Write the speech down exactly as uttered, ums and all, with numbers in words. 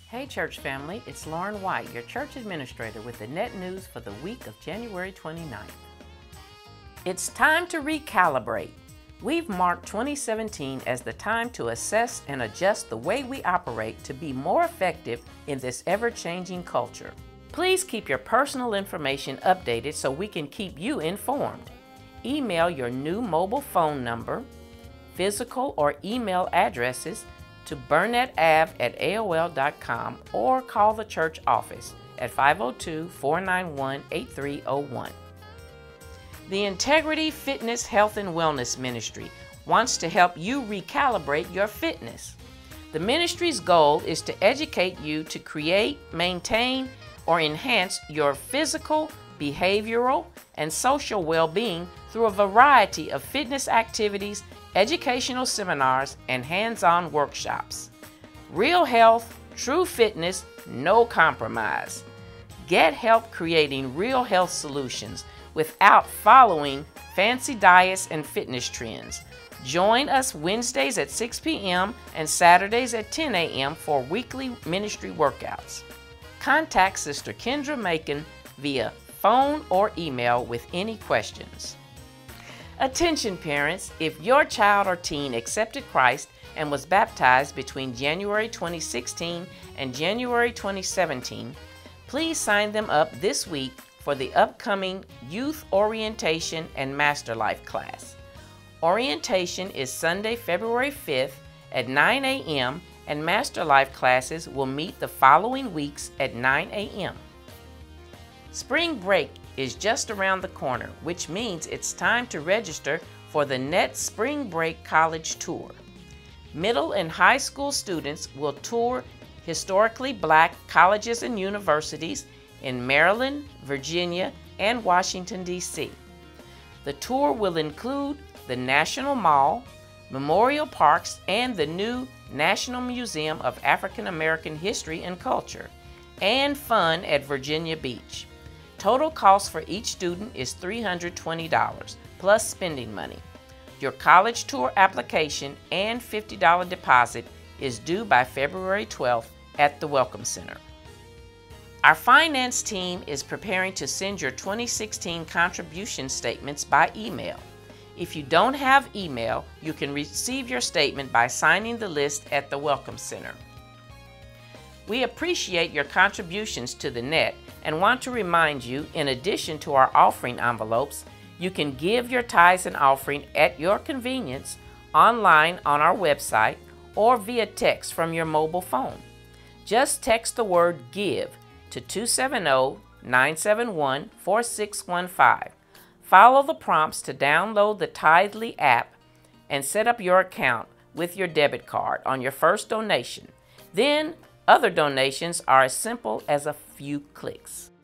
Hey church family, it's Lauren White, your church administrator with the Net News for the week of January twenty-ninth. It's time to recalibrate. We've marked twenty seventeen as the time to assess and adjust the way we operate to be more effective in this ever-changing culture. Please keep your personal information updated so we can keep you informed. Email your new mobile phone number, physical or email addresses to burnett ave at A O L dot com or call the church office at five oh two, four nine one, eight three oh one. The Integrity Fitness Health and Wellness Ministry wants to help you recalibrate your fitness. The ministry's goal is to educate you to create, maintain, or enhance your physical, behavioral, and social well-being through a variety of fitness activities, educational seminars, and hands-on workshops. Real health, true fitness, no compromise. Get help creating real health solutions without following fancy diets and fitness trends. Join us Wednesdays at six p m and Saturdays at ten a m for weekly ministry workouts. Contact Sister Kendra Macon via phone or email with any questions. Attention parents, if your child or teen accepted Christ and was baptized between January twenty sixteen and January twenty seventeen, please sign them up this week for the upcoming Youth Orientation and Master Life class. Orientation is Sunday, February fifth at nine a m and Master Life classes will meet the following weeks at nine a m Spring break is just around the corner, which means it's time to register for the Net Spring Break College Tour. Middle and high school students will tour historically black colleges and universities in Maryland, Virginia, and Washington, D C The tour will include the National Mall, Memorial Parks, and the new National Museum of African American History and Culture, and fun at Virginia Beach. Total cost for each student is three hundred twenty dollars, plus spending money. Your college tour application and fifty dollar deposit is due by February twelfth at the Welcome Center. Our finance team is preparing to send your twenty sixteen contribution statements by email. If you don't have email, you can receive your statement by signing the list at the Welcome Center. We appreciate your contributions to the Net and want to remind you, in addition to our offering envelopes, you can give your tithes and offering at your convenience online on our website or via text from your mobile phone. Just text the word GIVE to two seven zero, nine seven one, four six one five. Follow the prompts to download the Tithely app and set up your account with your debit card on your first donation. Then, other donations are as simple as a few clicks.